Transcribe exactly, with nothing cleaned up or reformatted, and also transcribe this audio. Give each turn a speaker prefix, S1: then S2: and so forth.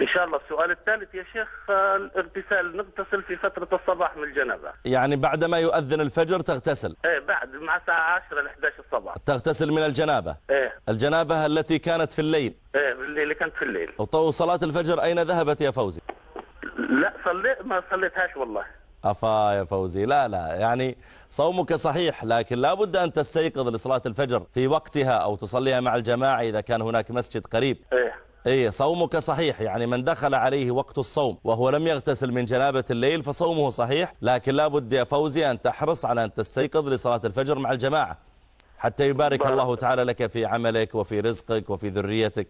S1: إن شاء الله. السؤال الثالث يا شيخ، الاغتسال نغتسل في فترة الصباح من الجنابة.
S2: يعني بعدما يؤذن الفجر تغتسل؟
S1: إيه، بعد مع الساعة عشرة ل إحدى عشرة الصباح
S2: تغتسل من الجنابة؟
S1: إيه.
S2: الجنابة التي كانت في الليل؟
S1: إيه، اللي كانت في الليل.
S2: وصلاة الفجر أين ذهبت يا فوزي؟
S1: لا صليت، ما صليتهاش والله.
S2: أفا يا فوزي، لا لا يعني صومك صحيح، لكن لا بد أن تستيقظ لصلاة الفجر في وقتها أو تصليها مع الجماعة إذا كان هناك مسجد قريب.
S1: إيه.
S2: إيه، صومك صحيح. يعني من دخل عليه وقت الصوم وهو لم يغتسل من جنابة الليل فصومه صحيح، لكن لا بد يا فوزي أن تحرص على أن تستيقظ لصلاة الفجر مع الجماعة حتى يبارك الله تعالى لك في عملك وفي رزقك وفي ذريتك.